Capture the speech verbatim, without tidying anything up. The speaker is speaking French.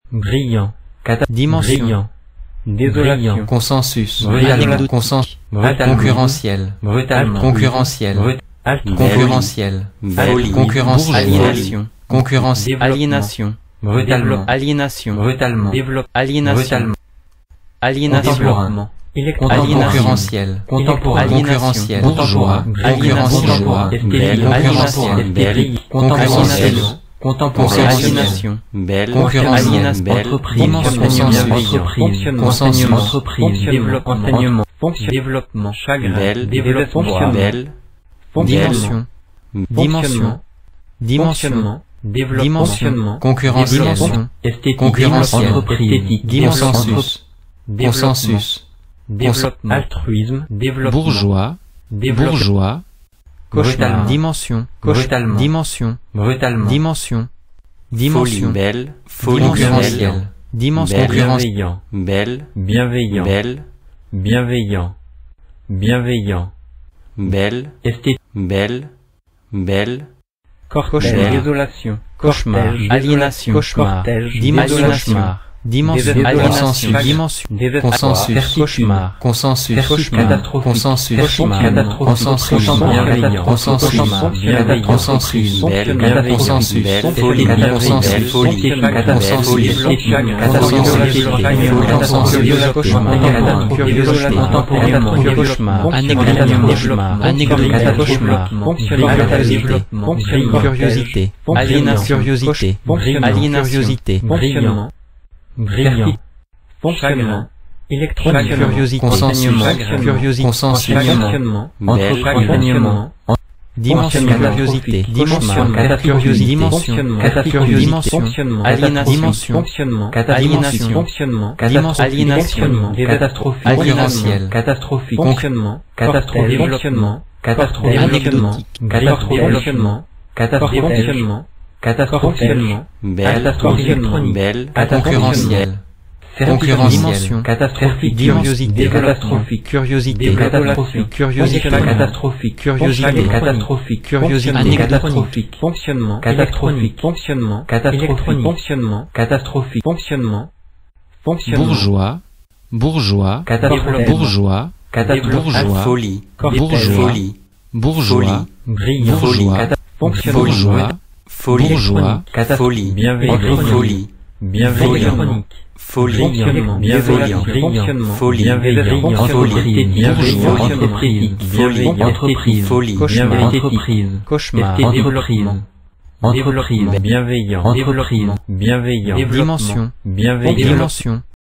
brillant, dimension, brillant, désolation, consensus, brutalement, consensus, brutalement, concurrentiel, brutalement, concurrentiel, brut- concurrentiel, folie, concurrentiel, aliénation, concurrentiel, développement, aliénation, brutalement, aliénation, brutalement, développement, aliénation, brutalement, aliénation, développement, électronique, concurrentiel, contemporain, concurrentiel, bourgeois, aliénation, bourgeois, belle, concurrentiel, belle, contemporain, contemporain, aliénation, belle, concurrentiel, belle, entreprise, dimension, entreprise, consensus, entreprise, développement, enseignement, fonction, développement, chagrin, belle, développement, belle, dimension, dimension, dimension, développement, fonctionnement, concurrentiel, dimension, esthétique, concurrentiel, esthétique, consensus, consensus, développement, altruisme, développement, bourgeois, développement, bourgeois, cauchemar, brutalement, dimension, brutalement, dimension, brutalement, dimension, dimension, belle, folie, concurrentiel, belle, dimension, belle, bienveillant, belle, bienveillant, belle, bienveillant, bienveillant, belle, esthétique, belle, belle, cortège, belle, désolation, cauchemar, cortège, aliénation, cauchemar, cortège, dimension, cauchemar, dimension, désolation, aliénation, chagrin, dimension, désespoir, consensus, certitude, cauchemar, consensus, certitude cauchemar, catastrophique, consensus, cauchemar, cauchemar, consensus, bienveillant, consensus, bienveillant, consensus, belle, bienveillant, consensus, belle, folie, consensus, belle, folie, consensus, belle, chagrin, consensus, cauchemar, curiosité, contemporain, cauchemar, anecdote, cauchemar, anecdote, cauchemar, curiosité, curiosité, aliénation, curiosité, aliénation, brillant, brillant, fonctionnement, électronique, curiosité, consensus, curiosité, consensus, fonctionnement, belle, enseignement, dimension, curiosité, dimension, curiosité, dimension, catastrophique, dimension, fonctionnement, aliénation, fonctionnement, aliénation, fonctionnement, dimension, aliénation, catastrophique, concurrentiel, catastrophique, fonctionnement, catastrophe, développement, catastrophe, anecdotique, catastrophe, développement, catastrophe, fonctionnement, catastrophe, fonctionnement, belle, catastrophe électronique, belle, concurrentiel, concurrentiel, dimension, catastrophique, curiosité, catastrophique, curiosité, catastrophique, curiosité, catastrophique, curiosité, catastrophique, curiosité, catastrophique, fonctionnement, catastrophique, fonctionnement, catastrophique, fonctionnement, catastrophique, fonctionnement, fonctionnement, bourgeois, bourgeois, catastrophe, bourgeois, catastrophe, bourgeois, folie, bourgeois, folie, bourgeois, brillant, bourgeois, fonctionnement, bourgeois, folie, bourgeois, folie, bienveillant, folie, bienveillant, folie, fonctionnement, bienveillant, fonctionnement, folie, bienveillant, folie, bienveillant, entreprise, folie, entreprise, folie, cauchemar, entreprise, cauchemar, développement, entreprise, bienveillant, entreprise, bienveillant, dimension, bienveillant, dimension,